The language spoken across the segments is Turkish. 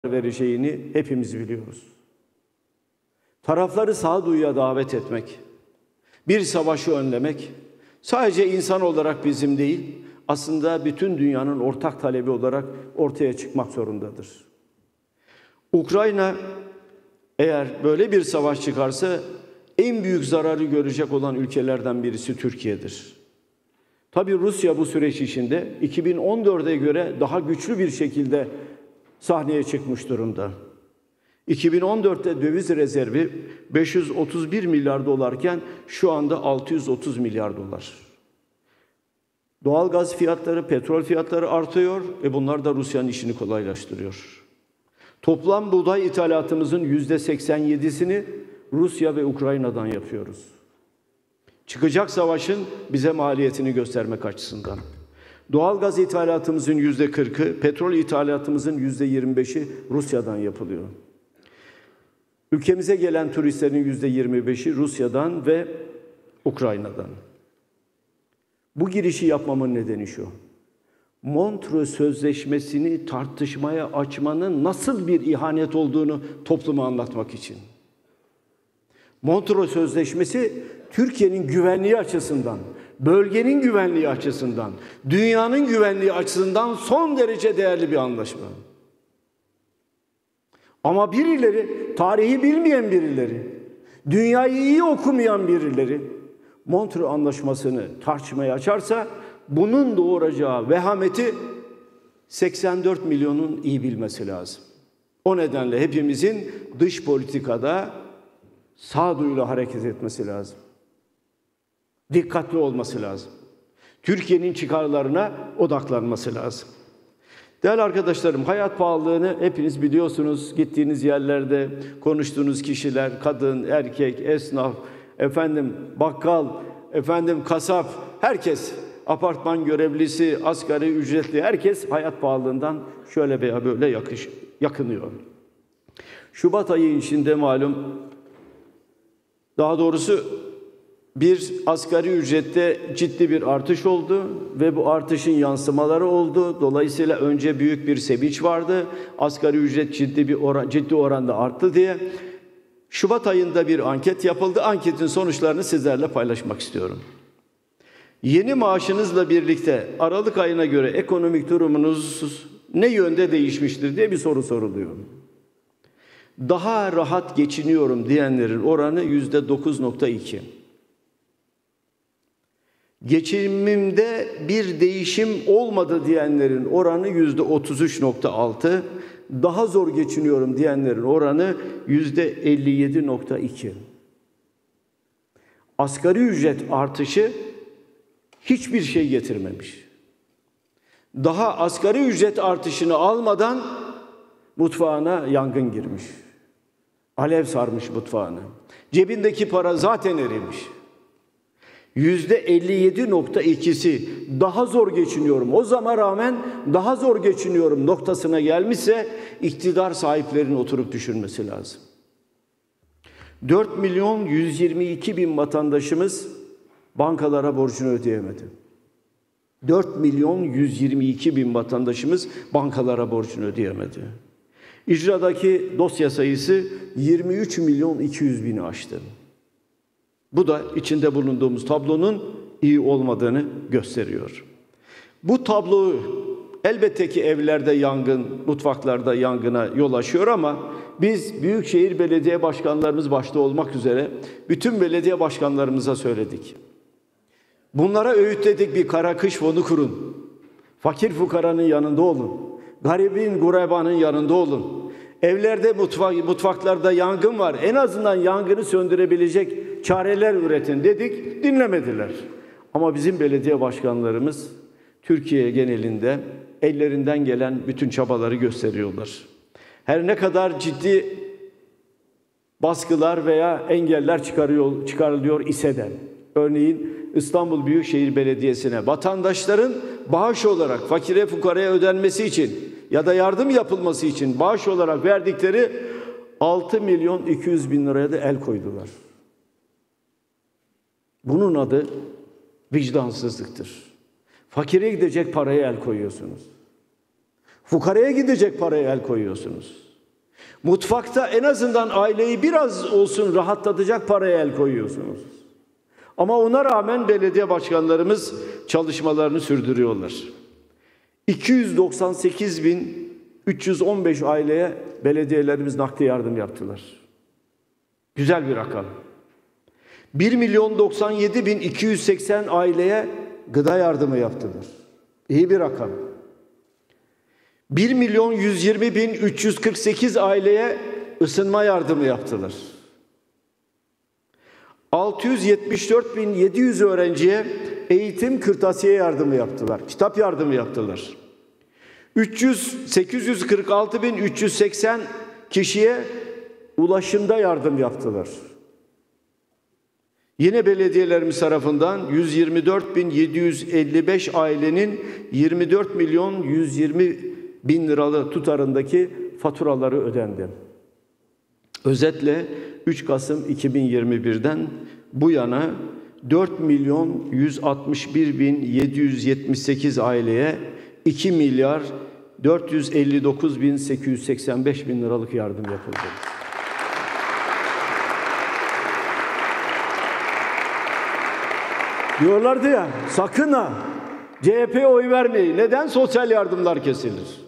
vereceğini hepimiz biliyoruz. Tarafları sağduyuya davet etmek, bir savaşı önlemek sadece insan olarak bizim değil, aslında bütün dünyanın ortak talebi olarak ortaya çıkmak zorundadır. Ukrayna eğer böyle bir savaş çıkarsa en büyük zararı görecek olan ülkelerden birisi Türkiye'dir. Tabii Rusya bu süreç içinde 2014'e göre daha güçlü bir şekilde sahneye çıkmış durumda. 2014'te döviz rezervi 531 milyar dolarken şu anda 630 milyar dolar. Doğalgaz fiyatları, petrol fiyatları artıyor ve bunlar da Rusya'nın işini kolaylaştırıyor. Toplam buğday ithalatımızın %87'sini Rusya ve Ukrayna'dan yapıyoruz. Çıkacak savaşın bize maliyetini göstermek açısından. Doğalgaz ithalatımızın %40'ı, petrol ithalatımızın %25'i Rusya'dan yapılıyor. Ülkemize gelen turistlerin %25'i Rusya'dan ve Ukrayna'dan. Bu girişi yapmamın nedeni şu: Montreux Sözleşmesi'ni tartışmaya açmanın nasıl bir ihanet olduğunu topluma anlatmak için. Montreux Sözleşmesi Türkiye'nin güvenliği açısından, bölgenin güvenliği açısından, dünyanın güvenliği açısından son derece değerli bir anlaşma. Ama birileri, tarihi bilmeyen birileri, dünyayı iyi okumayan birileri Montreux Anlaşması'nı tartışmaya açarsa bunun doğuracağı vehameti 84 milyonun iyi bilmesi lazım. O nedenle hepimizin dış politikada sağduyuyla hareket etmesi lazım. Dikkatli olması lazım. Türkiye'nin çıkarlarına odaklanması lazım. Değerli arkadaşlarım, hayat pahalılığını hepiniz biliyorsunuz. Gittiğiniz yerlerde konuştuğunuz kişiler, kadın, erkek, esnaf, bakkal, kasap, herkes, apartman görevlisi, asgari ücretli, herkes hayat pahalılığından şöyle veya böyle yakınıyor. Şubat ayı içinde malum, daha doğrusu bir asgari ücrette ciddi bir artış oldu ve bu artışın yansımaları oldu. Dolayısıyla önce büyük bir sevinç vardı. Asgari ücret ciddi oranda arttı diye. Şubat ayında bir anket yapıldı. Anketin sonuçlarını sizlerle paylaşmak istiyorum. Yeni maaşınızla birlikte Aralık ayına göre ekonomik durumunuz ne yönde değişmiştir diye bir soru soruluyor. Daha rahat geçiniyorum diyenlerin oranı %9.2. Geçimimde bir değişim olmadı diyenlerin oranı %33.6. Daha zor geçiniyorum diyenlerin oranı %57.2. Asgari ücret artışı hiçbir şey getirmemiş. Daha asgari ücret artışını almadan mutfağına yangın girmiş. Alev sarmış mutfağını. Cebindeki para zaten erimiş. %57.2'si daha zor geçiniyorum, o zaman rağmen daha zor geçiniyorum noktasına gelmişse iktidar sahiplerinin oturup düşünmesi lazım. 4.122.000 vatandaşımız bankalara borcunu ödeyemedi. 4.122.000 vatandaşımız bankalara borcunu ödeyemedi. İcradaki dosya sayısı 23.200.000'i aştı. Bu da içinde bulunduğumuz tablonun iyi olmadığını gösteriyor. Bu tablo elbette ki evlerde yangın, mutfaklarda yangına yol açıyor ama biz büyükşehir belediye başkanlarımız başta olmak üzere bütün belediye başkanlarımıza söyledik. Bunlara öğütledik, bir kara kış fonu kurun. Fakir fukaranın yanında olun. Garibin, gurebanın yanında olun. Evlerde, mutfaklarda yangın var. En azından yangını söndürebilecek çareler üretin dedik, dinlemediler. Ama bizim belediye başkanlarımız Türkiye genelinde ellerinden gelen bütün çabaları gösteriyorlar. Her ne kadar ciddi baskılar veya engeller çıkarılıyor ise de, örneğin İstanbul Büyükşehir Belediyesi'ne vatandaşların bağış olarak fakire fukaraya ödenmesi için ya da yardım yapılması için bağış olarak verdikleri 6.200.000 liraya da el koydular. Bunun adı vicdansızlıktır. Fakire gidecek paraya el koyuyorsunuz. Fukaraya gidecek paraya el koyuyorsunuz. Mutfakta en azından aileyi biraz olsun rahatlatacak paraya el koyuyorsunuz. Ama ona rağmen belediye başkanlarımız çalışmalarını sürdürüyorlar. 298.315 aileye belediyelerimiz nakdi yardım yaptılar. Güzel bir rakam. 1.097.280 aileye gıda yardımı yaptılar. İyi bir rakam. 1.120.348 aileye ısınma yardımı yaptılar. 674.700 öğrenciye eğitim kırtasiye yardımı yaptılar. Kitap yardımı yaptılar. 846.380 kişiye ulaşımda yardım yaptılar. Yine belediyelerimiz tarafından 124.755 ailenin 24.120.000 liralık tutarındaki faturaları ödendi. Özetle 3 Kasım 2021'den bu yana 4.161.778 aileye 2.459.885 liralık yardım yapıldı. Diyorlardı ya, sakın ha CHP'ye oy vermeyin. Neden? Sosyal yardımlar kesilir.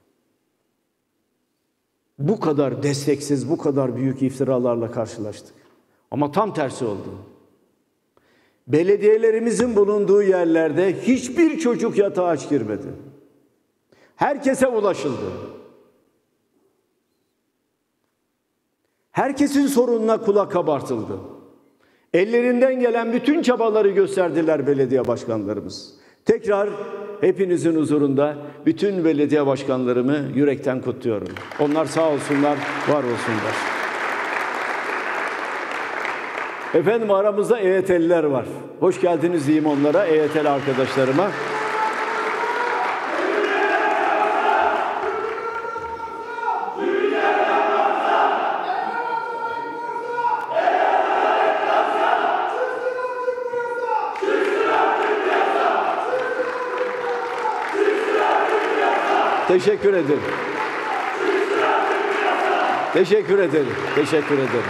Bu kadar desteksiz, bu kadar büyük iftiralarla karşılaştık. Ama tam tersi oldu. Belediyelerimizin bulunduğu yerlerde hiçbir çocuk yatağa aç girmedi. Herkese ulaşıldı. Herkesin sorununa kulak kabartıldı. Ellerinden gelen bütün çabaları gösterdiler belediye başkanlarımız. Tekrar hepinizin huzurunda bütün belediye başkanlarımı yürekten kutluyorum. Onlar sağ olsunlar, var olsunlar. Efendim aramızda EYT'liler var. Hoş geldiniz diyeyim onlara, EYT'li arkadaşlarıma. Teşekkür ederim. Teşekkür ederim. Teşekkür ederim.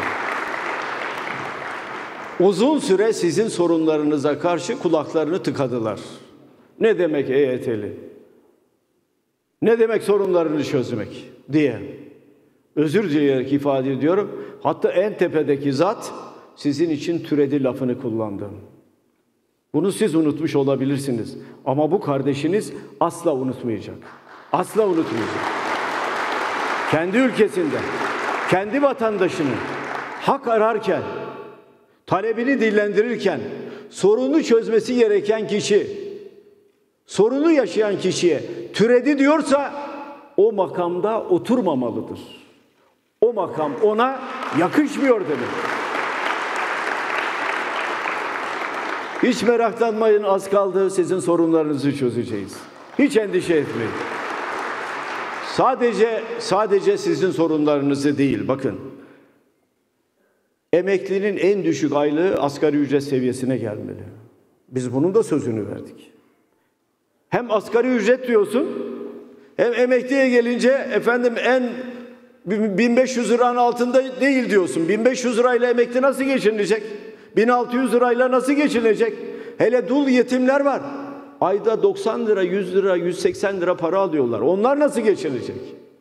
Uzun süre sizin sorunlarınıza karşı kulaklarını tıkadılar. Ne demek EYT'li? Ne demek sorunlarını çözmek diye. Özür dileyerek ifade ediyorum. Hatta en tepedeki zat sizin için türedi lafını kullandı. Bunu siz unutmuş olabilirsiniz. Ama bu kardeşiniz asla unutmayacak. Asla unutmayacak. Kendi ülkesinde, kendi vatandaşının hak ararken, talebini dillendirirken, sorunu çözmesi gereken kişi, sorunu yaşayan kişiye türedi diyorsa o makamda oturmamalıdır. O makam ona yakışmıyor demek. Hiç meraklanmayın, az kaldı, sizin sorunlarınızı çözeceğiz. Hiç endişe etmeyin. Sadece sizin sorunlarınızı değil, bakın. Emeklinin en düşük aylığı asgari ücret seviyesine gelmeli. Biz bunun da sözünü verdik. Hem asgari ücret diyorsun, hem emekliye gelince efendim en 1500 liranın altında değil diyorsun. 1500 lirayla emekli nasıl geçinilecek? 1600 lirayla nasıl geçinilecek? Hele dul yetimler var. Ayda 90 lira, 100 lira, 180 lira para alıyorlar. Onlar nasıl geçinecek?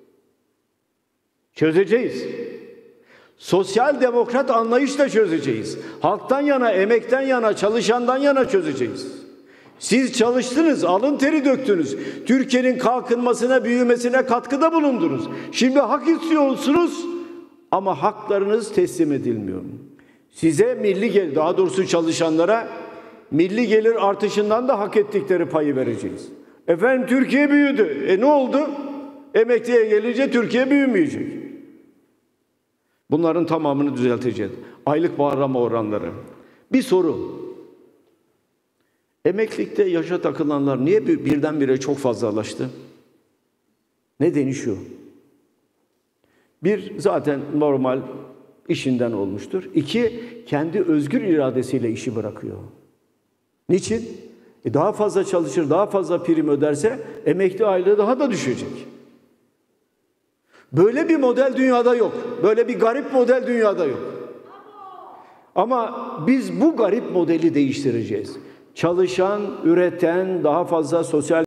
Çözeceğiz. Sosyal demokrat anlayışla çözeceğiz. Halktan yana, emekten yana, çalışandan yana çözeceğiz. Siz çalıştınız, alın teri döktünüz. Türkiye'nin kalkınmasına, büyümesine katkıda bulundunuz. Şimdi hak istiyorsunuz ama haklarınız teslim edilmiyor. Size milli gelir, daha doğrusu çalışanlara milli gelir artışından da hak ettikleri payı vereceğiz. Efendim Türkiye büyüdü. Ne oldu? Emekliye gelince Türkiye büyümeyecek. Bunların tamamını düzelteceğiz. Aylık bağırma oranları. Bir soru. Emeklilikte yaşa takılanlar niye birdenbire çok fazlalaştı? Nedeni şu. Bir, zaten normal işinden olmuştur. İki, kendi özgür iradesiyle işi bırakıyor. Niçin? Daha fazla çalışır, daha fazla prim öderse emekli aylığı daha da düşecek. Böyle bir model dünyada yok. Böyle bir garip model dünyada yok. Ama biz bu garip modeli değiştireceğiz. Çalışan, üreten, daha fazla sosyal